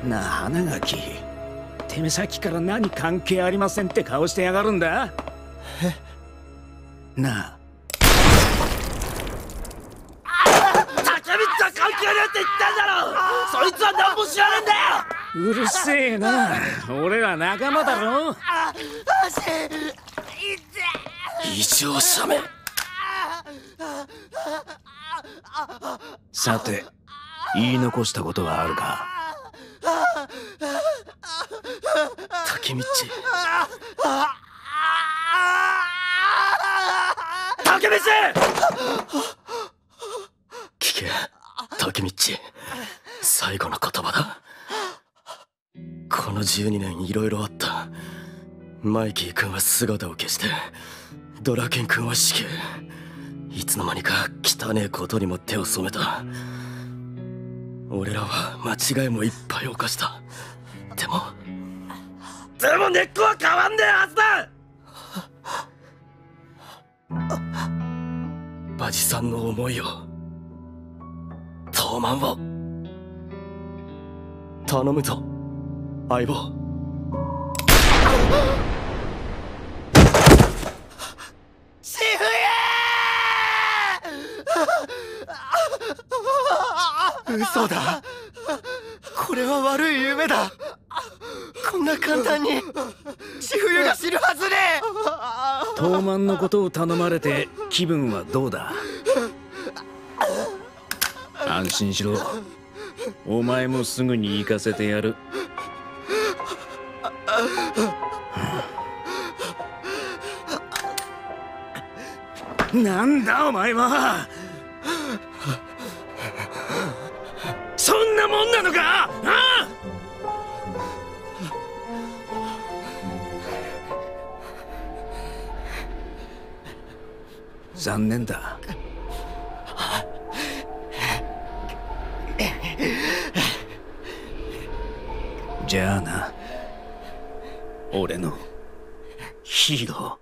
なあ花垣、てめえさっきから何関係ありませんって顔してやがるんだ。なあ竹光は関係ねえって言ってんだろ。そいつは何も知らねえんだよ。 うるせえな、俺ら仲間だろ。 異常者め。 さて、言い残したことはあるか。 竹道、竹道、聞け竹道、最後の言葉だ。この12年いろいろあった。マイキー君は姿を消して、ドラケン君は死刑。いつの間にか汚えことにも手を染めた。俺らは間違いもいっぱい犯した。でも根っこは変わんねえはずだ。バジさんの思いを、東卍を頼むぞ相棒。シフヤー！嘘だ。これは悪い夢だ。こんな簡単にシフユが死ぬはずねえ。 東卍のことを頼まれて気分はどうだ？安心しろ、お前もすぐに行かせてやる。なんだお前は。そんなもんなのか。ああ、残念だ。じゃあな、俺のヒーロー。